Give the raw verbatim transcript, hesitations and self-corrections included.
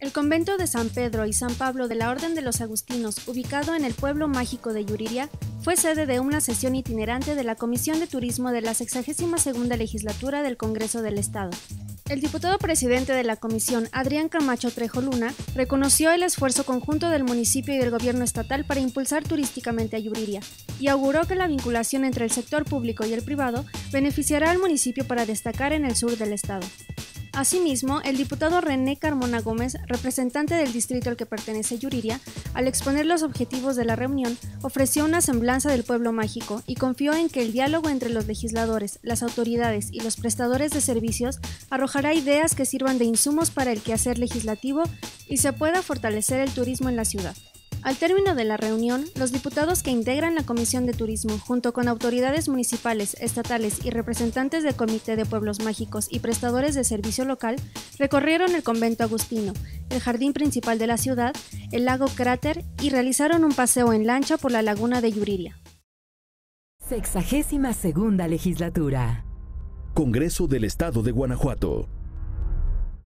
El convento de San Pedro y San Pablo de la Orden de los Agustinos, ubicado en el pueblo mágico de Yuriria, fue sede de una sesión itinerante de la Comisión de Turismo de la sexagésima segunda Legislatura del Congreso del Estado. El diputado presidente de la comisión, Adrián Camacho Trejo Luna, reconoció el esfuerzo conjunto del municipio y del gobierno estatal para impulsar turísticamente a Yuriria y auguró que la vinculación entre el sector público y el privado beneficiará al municipio para destacar en el sur del estado. Asimismo, el diputado René Carmona Gómez, representante del distrito al que pertenece Yuriria, al exponer los objetivos de la reunión, ofreció una semblanza del pueblo mágico y confió en que el diálogo entre los legisladores, las autoridades y los prestadores de servicios arrojará ideas que sirvan de insumos para el quehacer legislativo y se pueda fortalecer el turismo en la ciudad. Al término de la reunión, los diputados que integran la Comisión de Turismo, junto con autoridades municipales, estatales y representantes del Comité de Pueblos Mágicos y prestadores de servicio local, recorrieron el convento agustino, el jardín principal de la ciudad, el lago Cráter y realizaron un paseo en lancha por la laguna de Yuriria. Sexagésima segunda Legislatura. Congreso del Estado de Guanajuato.